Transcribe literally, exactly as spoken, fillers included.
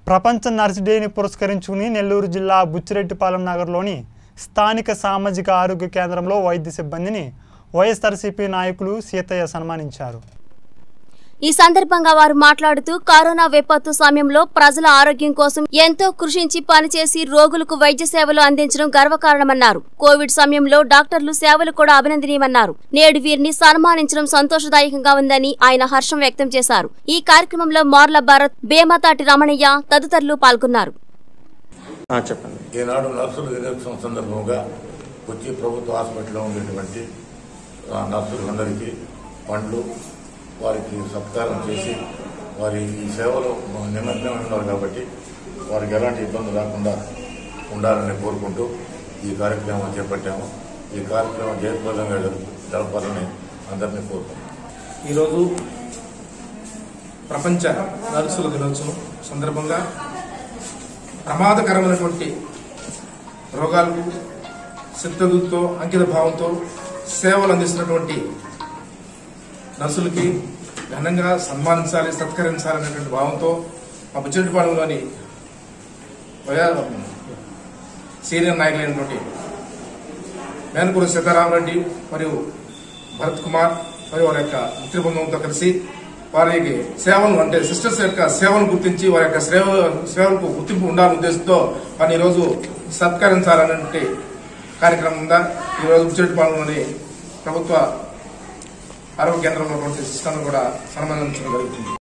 ప్రపంచ నర్స్ డేని పురస్కరించుకుని నెల్లూరు జిల్లా బుచ్చిరెడ్డిపాలెం నగర్లోని స్థానిక సామాజిక ఆరోగ్య కేంద్రంలో వైద్య సిబ్బందిని వైఎస్ఆర్సీపీ నాయకులు సీతయ్య సన్మానించారు। ఈ సందర్భంగా వారు మాట్లాడుతూ కరోనా విపత్తు సమయంలో ప్రజల ఆరోగ్యం కోసం ఎంతో కృషించి పనిచేసి రోగులకు వైద్య సేవలు అందించడం గర్వకారణమన్నారు। కోవిడ్ సమయంలో డాక్టర్లు సేవలు కూడా అభినందనీయమన్నారు। నేడు వీరిని సన్మానించడం సంతోషదాయకంగా ఉందని ఆయన హర్షం వ్యక్తం చేశారు। ఈ కార్యక్రమంలో మార్ల భరత్, బేమతాటి రమణయ్య తదితరులు పాల్గొన్నారు। ఈనాడు నర్సుల దినోత్సవం సందర్భంగా వచ్చి ప్రభుత్వ హాస్పిటల్లో ఉండేటువంటి నర్సులందరికీ పండ్లు వారికి సత్కారం చేసి వారి ఈ సేవలో నిమగ్నమై ఉన్నారు కాబట్టి వారికి ఎలాంటి ఇబ్బంది రాకుండా ఉండాలని కోరుకుంటూ ఈ కార్యక్రమం చేపట్టాము। ఈ కార్యక్రమం జయప్రదంగా జరపాలని అందరినీ కోరుకుంటాం। ఈరోజు ప్రపంచ నర్సుల దినోత్సవం సందర్భంగా ప్రమాదకరమైనటువంటి రోగాలకు చిత్తశుద్ధితో అంకిత భావంతో సేవలు అందిస్తున్నటువంటి నర్సులకి ఘనంగా సన్మానించాలి, సత్కరించాలనేటువంటి భావంతో మా బుచ్చిరెడ్డిపాలెంలోని సీనియర్ నాయకులైనటువంటి మేనకూరు సీతారామరెడ్డి మరియు భరత్ కుమార్ మరియు వారి యొక్క మిత్ర బృందంతో కలిసి వారికి సేవలు అంటే సిస్టర్స్ యొక్క సేవలను గుర్తించి వారి యొక్క సేవ సేవలకు గుర్తింపు ఉండాలనే ఉద్దేశంతో వారిని ఈరోజు సత్కరించాలనే కార్యక్రమం ఉందా ఈరోజు బుచ్చిరెడ్డిపాలెంలోని ప్రభుత్వ ఆరోగ్య కేంద్రంలో సిస్టర్ను కూడా సన్మానించడం జరుగుతుంది।